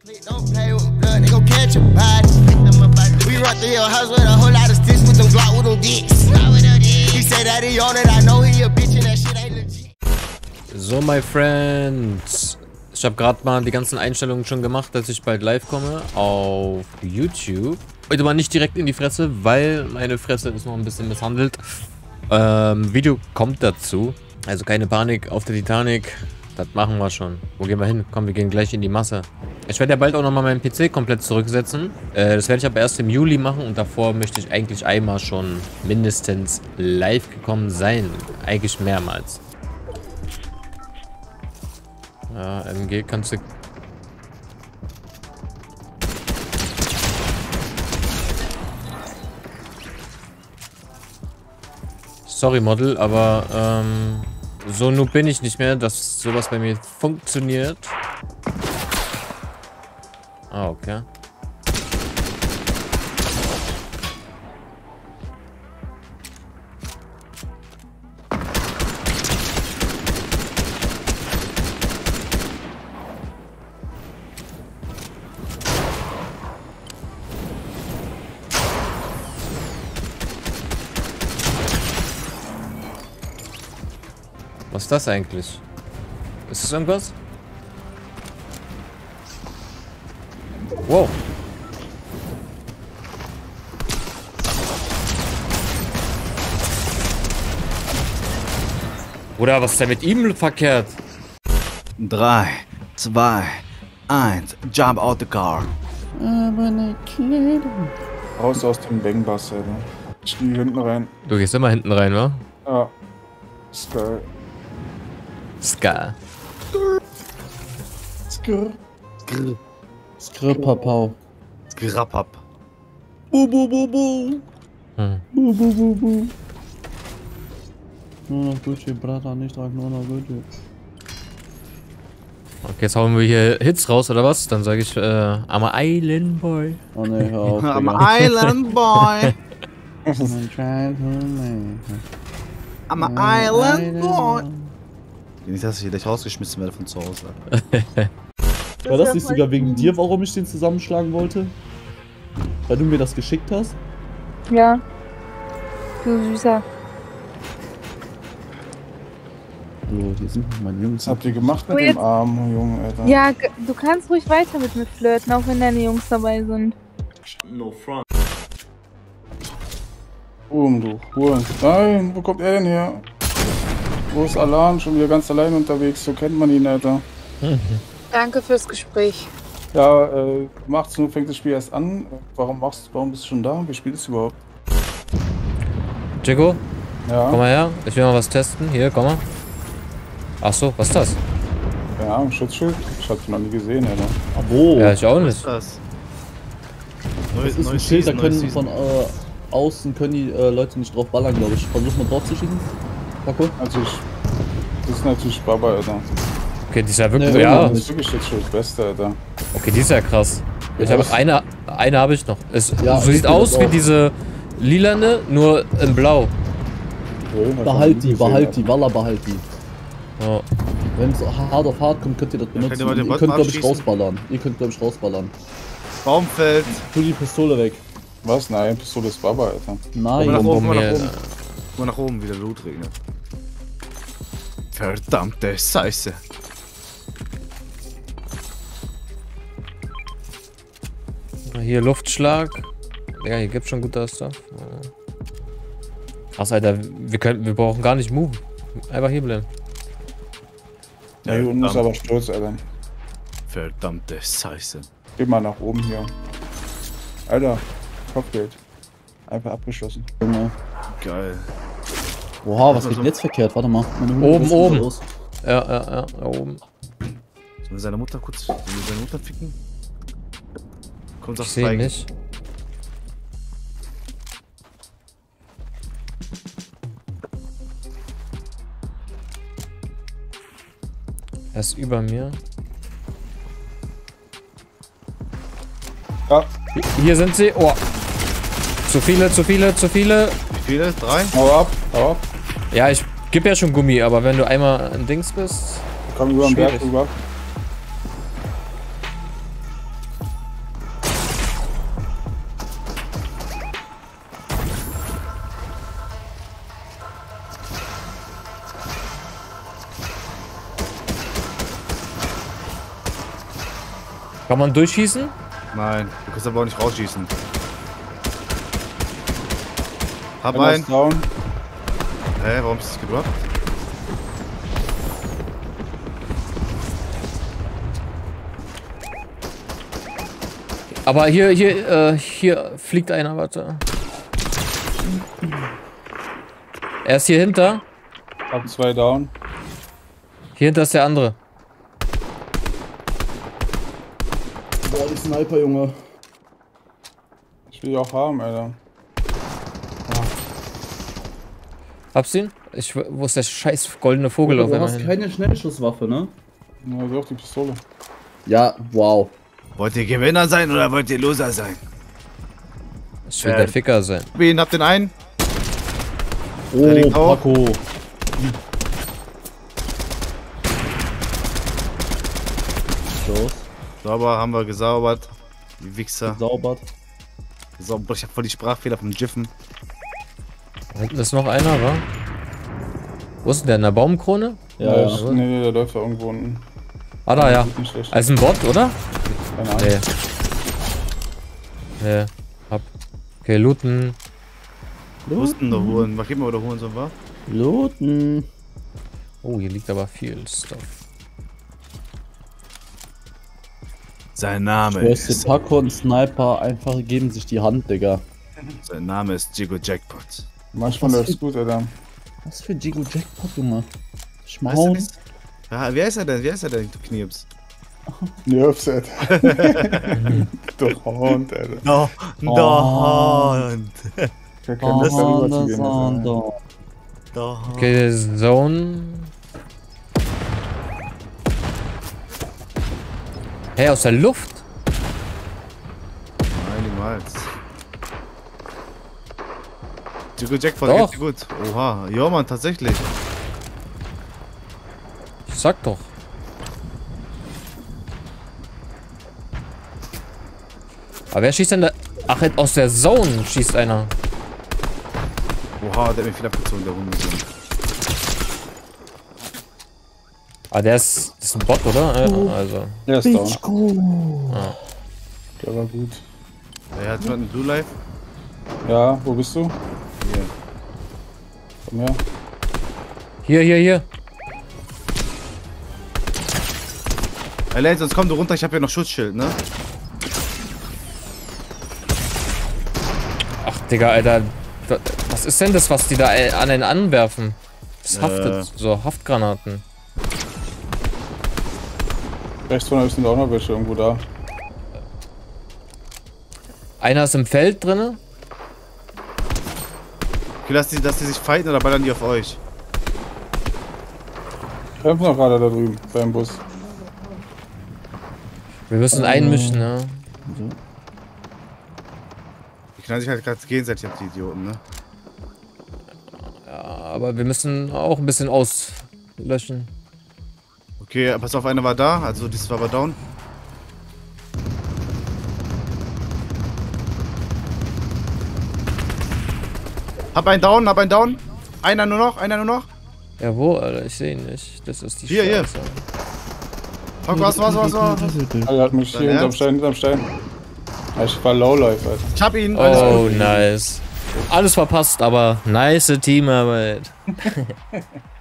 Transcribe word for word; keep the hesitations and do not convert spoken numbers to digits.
So, my friends. Ich habe gerade mal die ganzen Einstellungen schon gemacht, dass ich bald live komme auf YouTube. Heute mal nicht direkt in die Fresse, weil meine Fresse ist noch ein bisschen misshandelt. Ähm, Video kommt dazu. Also keine Panik auf der Titanic. Das machen wir schon. Wo gehen wir hin? Komm, wir gehen gleich in die Masse. Ich werde ja bald auch nochmal meinen P C komplett zurücksetzen. Äh, das werde ich aber erst im Juli machen. Und davor möchte ich eigentlich einmal schon mindestens live gekommen sein. Eigentlich mehrmals. Ja, M G kannst du... Sorry, Model, aber ähm, so noob bin ich nicht mehr, dass sowas bei mir funktioniert. Ah, okay. Was ist das eigentlich? Ist das irgendwas? Wow. Oder was ist denn mit ihm verkehrt? drei, zwei, eins, jump out the car. Aber ne Kleidung. Raus aus dem Bangbus, Alter. Ich gehe hinten rein. Du gehst immer hinten rein, wa? Ja. Ist geil. Ska. Skrr. Skrr. Skrr, Papau. Skrapap. Bu, bu, bu, bu. Hm. Bu, bu, bu, bu. Nur noch Gucci, Brata, nicht trag nur noch Gucci. Okay, jetzt hauen wir hier Hits raus, oder was? Dann sage ich, äh, I'm a Island Boy. Oh ne, hör auf, I'm an Island Boy. I'm an Island Boy. Nicht, dass ich gleich rausgeschmissen werde von zu Hause. War das nicht sogar wegen dir, warum ich den zusammenschlagen wollte? Weil du mir das geschickt hast? Ja. Du Süßer. So, hier sind meine Jungs. Was habt ihr gemacht mit Oh, dem jetzt- armen Jungen, Alter? Ja, g- du kannst ruhig weiter mit mir flirten, auch wenn deine Jungs dabei sind. Boom, du Huren. Nein, wo kommt er denn her? Wo ist Alan? Schon wieder ganz allein unterwegs. So kennt man ihn, Alter. Danke fürs Gespräch. Ja, äh, um achtzehn Uhr fängt das Spiel erst an. Warum machst warum bist du schon da? Wie spielt es überhaupt? Chico, Ja. komm mal her. Ich will mal was testen. Hier, komm mal. Ach so, was ist das? Ja, ein Schutzschild. Ich hab's noch nie gesehen, Alter. Ah, wo? Ja, ich auch Was nicht. ist das? Das ist ein Schild, da können von äh, außen können die äh, Leute nicht drauf ballern, glaube ich. Versuch mal drauf zu schießen. Paco? Also ich, das ist natürlich Baba, Alter. Okay, die ist ja wirklich... Nee, ja, Das ist wirklich jetzt schon das Beste, Alter. okay, die ist ja krass. Ich Ja, habe das- eine, eine habe ich noch. Es Ja, so ich sieht bin aus das wie auch. diese lilane, nur in blau. Okay, hab ich noch Behalt nie die, gesehen, behalt Alter. die, Walla behalt die. Ja. Wenn es hart auf hart kommt, könnt ihr das benutzen. könnt ihr mal den Ihr Bot könnt, glaube ich, abschießen? rausballern. Ihr könnt, glaube ich, rausballern. Baumfeld. Tu die Pistole weg. Was? Nein, Pistole ist Baba, Alter. Nein. Guck mal nach oben, guck mal mir- nach oben. Guck mal nach oben, wie der Blut regnet. Verdammte Scheiße. Hier Luftschlag. Ja, hier gibt's schon guter Stuff. Krass, Alter. Wir, können, wir brauchen gar nicht move. Einfach hier bleiben. Ja, hier unten ist aber Sturz, Alter. Verdammte Scheiße. Geh mal nach oben hier. Alter, Kopfgeld. Einfach abgeschlossen. Junge. Geil. Oha, was geht denn jetzt verkehrt? Warte mal. Meine Hunde Oben, rasten oben. so aus. Ja, ja, ja, da oben. Sollen wir seine Mutter kurz. Sollen wir seine Mutter ficken? Komm, sag Ich sehe ihn Spike. nicht. Er ist über mir. Ja, Hier sind sie. Oh. Zu viele, zu viele, zu viele. Wie viele? Drei? hau ab, hau ab. Ja, ich gebe ja schon Gummi, aber wenn du einmal ein Dings bist. Komm über den Berg Schwierig. rüber. Kann man durchschießen? Nein, du kannst aber auch nicht rausschießen. Hab Einer einen. ist down. Hä, warum ist das gedroppt? Aber hier, hier, äh, hier fliegt einer, warte. Er ist hier hinter. Hab zwei down. Hier hinter ist der andere. Boah, die Sniper, Junge. Ich will die auch haben, Alter. Hab's ihn? Ich, wo ist der scheiß goldene Vogel auf Du einmal hast hin? keine Schnellschusswaffe, ne? Ja, so auch die Pistole. Ja, wow. Wollt ihr Gewinner sein oder wollt ihr Loser sein? Das will Äh. der Ficker sein. Wen habt den einen? Oh, liegt auch. Paco. Los, Sauber, haben wir gesaubert. Die Wichser. saubert. Sauber. Ich hab voll die Sprachfehler vom Jiffen. Da hinten ist noch einer, wa? Wo ist denn der? In der Baumkrone? Ja, Ja, ja. ich, nee, nee, der läuft da irgendwo unten. Ah, da, ja. Sieht nicht schlecht. Also ein Bot, oder? Keine Ahnung. Nee. Nee. Hab. Okay, looten. Wo ist denn der Huren? Was geben wir oder Huren so war? Looten. Oh, hier liegt aber viel Stuff. Sein Name Weißt du, ist. Paco und Sniper einfach geben sich die Hand, Digga. Sein Name ist Jigo Jackpot. Manchmal Was läuft's für- gut, Alter. Was für Jigo Jackpot, Junge? Weißt du Schmaun. nicht? Ja, wer ist er denn? Wer ist er denn, du Knirps? Nerfset. Du Hund, Alter. No, Oh. Hund. Der kann das da rüber zu gehen. Oh, Doch. Okay, Zone. Hey, aus der Luft? Nein, niemals. Jigo Jackpot Doch. geht's dir gut. Oha, ja Mann, tatsächlich. Ich sag doch. Aber wer schießt denn da? Ach, aus der Zone schießt einer. Oha, der hat mir viel abgezogen, der Hund. Ah, der ist, das ist ein Bot, oder? Ja, also. Der ist down. Bitchko. Der war gut. Er hat jemanden Blue Life. Ja, wo bist du? Hier. Komm her. Hier, hier, hier. Ey, Lance, sonst komm du runter, ich hab hier noch Schutzschild, ne? Ach, Digga, Alter. Was ist denn das, was die da äh, an den anwerfen? Das Äh. haftet. So, Haftgranaten. Rechts von euch sind auch noch welche irgendwo da. Einer ist im Feld drinne. Okay, lass die, dass die sich fighten oder ballern die auf euch? Kämpfen noch gerade da drüben beim Bus. Wir müssen einmischen, ne? Die knallen sich halt gerade gegenseitig auf die Idioten, ne? Ja, aber wir müssen auch ein bisschen auslöschen. Okay, pass auf, einer war da, also das war aber down. Hab einen down, hab einen down. Einer nur noch, einer nur noch. Ja, wo, Alter? Ich sehe ihn nicht. Das ist die Hier, hier. Scheiße. Fuck, was, was, was, was? Alter, hat mich hier Dein hinterm Ernst? Stein, hinterm Stein. Ja, ich war Lowlife, Alter. Ich hab ihn. Alles Oh, gut. nice. Alles verpasst, aber nice Teamarbeit.